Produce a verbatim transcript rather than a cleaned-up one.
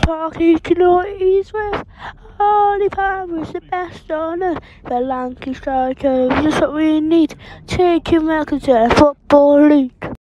party, you know what he's with? Ollie is the best on earth. The lanky striker, just what we need. Take him back to the Football League.